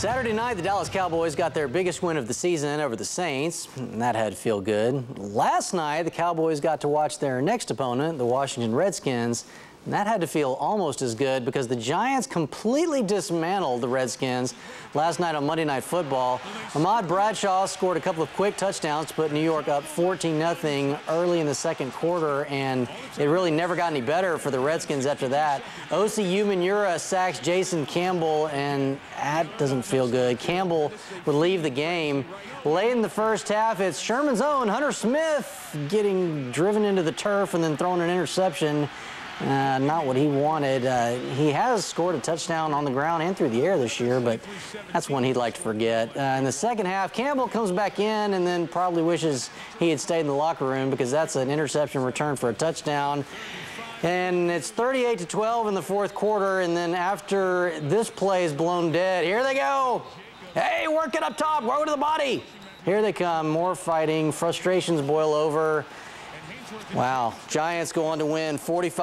Saturday night, the Dallas Cowboys got their biggest win of the season over the Saints, and that had to feel good. Last night, the Cowboys got to watch their next opponent, the Washington Redskins, and that had to feel almost as good because the Giants completely dismantled the Redskins last night on Monday Night Football. Ahmad Bradshaw scored a couple of quick touchdowns to put New York up 14-0 early in the second quarter, and it really never got any better for the Redskins after that. Osi Umenyiora sacks Jason Campbell, and that doesn't feel good. Campbell would leave the game. Late in the first half, it's Sherman's own Hunter Smith getting driven into the turf and then throwing an interception. Not what he wanted. He has scored a touchdown on the ground and through the air this year, but that's one he'd like to forget. In the second half, Campbell comes back in and then probably wishes he had stayed in the locker room because that's an interception return for a touchdown. And it's 38-12 in the fourth quarter, and then after this play is blown dead, here they go. Hey, work it up top, go to the body. Here they come, more fighting, frustrations boil over. Wow, Giants go on to win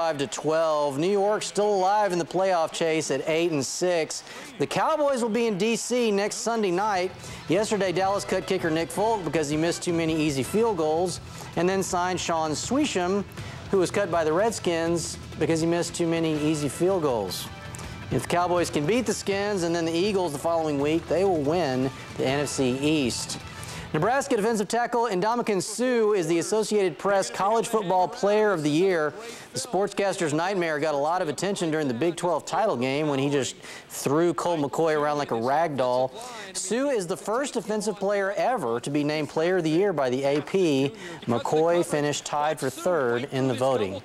45-12. New York still alive in the playoff chase at 8-6. The Cowboys will be in D.C. next Sunday night. Yesterday, Dallas cut kicker Nick Folk because he missed too many easy field goals, and then signed Sean Swisham, who was cut by the Redskins because he missed too many easy field goals. If the Cowboys can beat the Skins and then the Eagles the following week, they will win the NFC East. Nebraska defensive tackle Ndamukong Suh is the Associated Press College Football Player of the Year. The sportscaster's nightmare got a lot of attention during the Big 12 title game when he just threw Colt McCoy around like a rag doll. Suh is the first defensive player ever to be named Player of the Year by the AP. McCoy finished tied for third in the voting.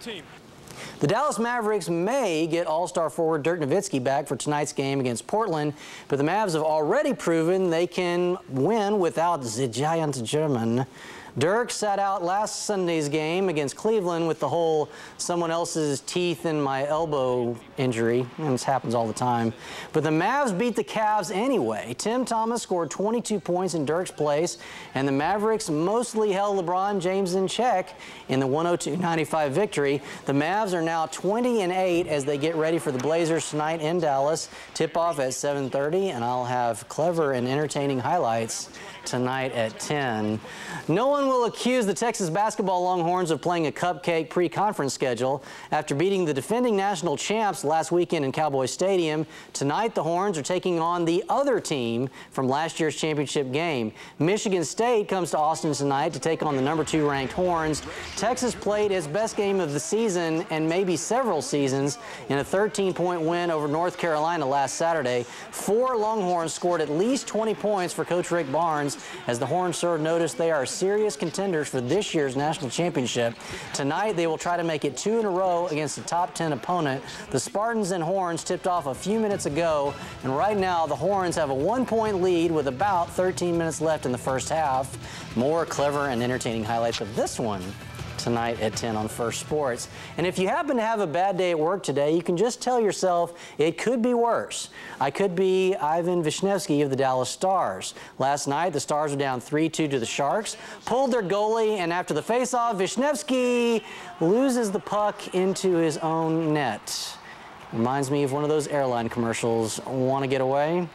The Dallas Mavericks may get All-Star forward Dirk Nowitzki back for tonight's game against Portland, but the Mavs have already proven they can win without the giant German. Dirk sat out last Sunday's game against Cleveland with the whole someone else's teeth in my elbow injury, and this happens all the time. But the Mavs beat the Cavs anyway. Tim Thomas scored 22 points in Dirk's place, and the Mavericks mostly held LeBron James in check in the 102-95 victory. The Mavs are now 20-8 as they get ready for the Blazers tonight in Dallas. Tip-off at 7:30, and I'll have clever and entertaining highlights tonight at 10. No one will accuse the Texas basketball Longhorns of playing a cupcake pre-conference schedule. After beating the defending national champs last weekend in Cowboy Stadium, tonight the Horns are taking on the other team from last year's championship game. Michigan State comes to Austin tonight to take on the #2 ranked Horns. Texas played its best game of the season and maybe several seasons in a 13-point win over North Carolina last Saturday. 4 Longhorns scored at least 20 points for Coach Rick Barnes as the Horns serve notice they are serious contenders for this year's national championship. Tonight, they will try to make it 2 in a row against a top 10 opponent. The Spartans and Horns tipped off a few minutes ago, and right now the Horns have a 1-point lead with about 13 minutes left in the first half. More clever and entertaining highlights of this one tonight at 10 on First Sports. And if you happen to have a bad day at work today, you can just tell yourself it could be worse. I could be Ivan Wisniewski of the Dallas Stars. Last night, the Stars were down 3-2 to the Sharks, pulled their goalie, and after the faceoff, Wisniewski loses the puck into his own net. Reminds me of one of those airline commercials. Want to get away?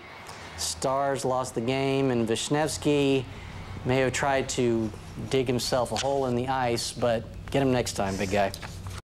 Stars lost the game, and Wisniewski may have tried to dig himself a hole in the ice, but get him next time, big guy.